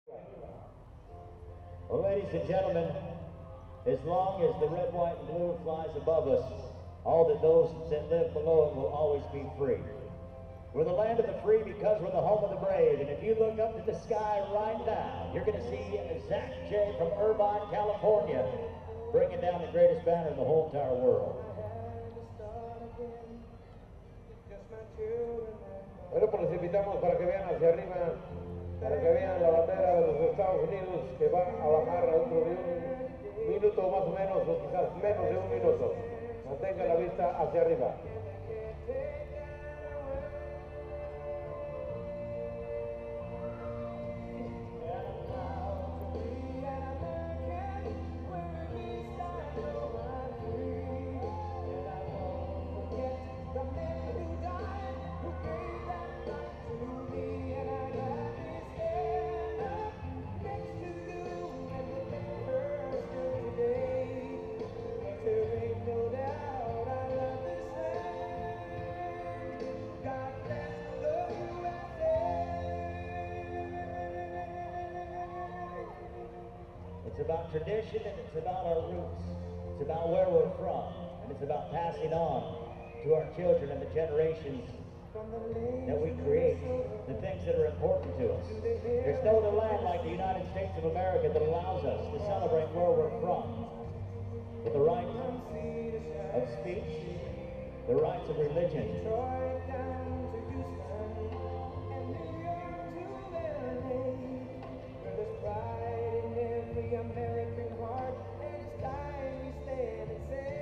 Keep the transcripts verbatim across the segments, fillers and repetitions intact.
Well, ladies and gentlemen, as long as the red, white, and blue flies above us, all that those that live below it will always be free. We're the land of the free because we're the home of the brave. And if you look up to the sky right now, you're going to see Zach J from Irvine, California, bringing down the greatest banner in the whole entire world. Bueno, pues les invitamos para que vean hacia arriba, para que vean la bandera de los Estados Unidos que va a bajar dentro de un minuto más o menos, o quizás menos de un minuto. Mantenga la vista hacia arriba. It's about tradition and it's about our roots. It's about where we're from, and it's about passing on to our children and the generations that we create the things that are important to us. There's no other land like the United States of America that allows us to celebrate where we're from with the right of speech, the rights of religion. American heart, and it's time we stand and say,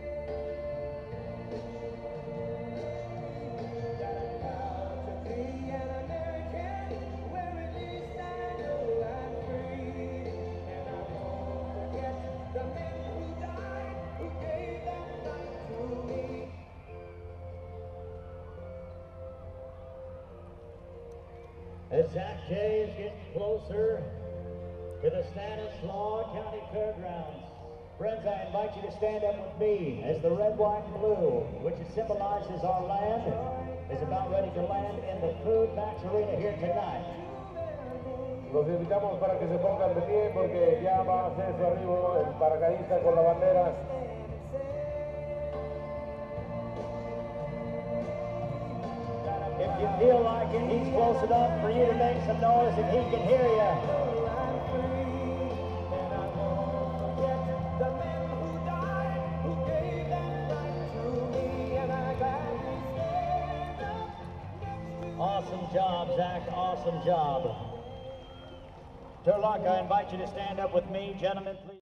that I'm proud to be an American, where at least I know I'm free, and I won't forget the men who died, who gave that right to me. As Zach J is getting closer to the Stanislaus County Fairgrounds. Friends, I invite you to stand up with me as the red, white, and blue, which symbolizes our land, is about ready to land in the Food Max Arena here tonight. Los invitamos para que se pongan de pie porque ya va a hacer su arribo el paracaidista con la bandera. If you feel like it, he's close enough for you to make some noise and he can hear you. Awesome job, Zach. Awesome job. Turlock, I invite you to stand up with me. Gentlemen, please.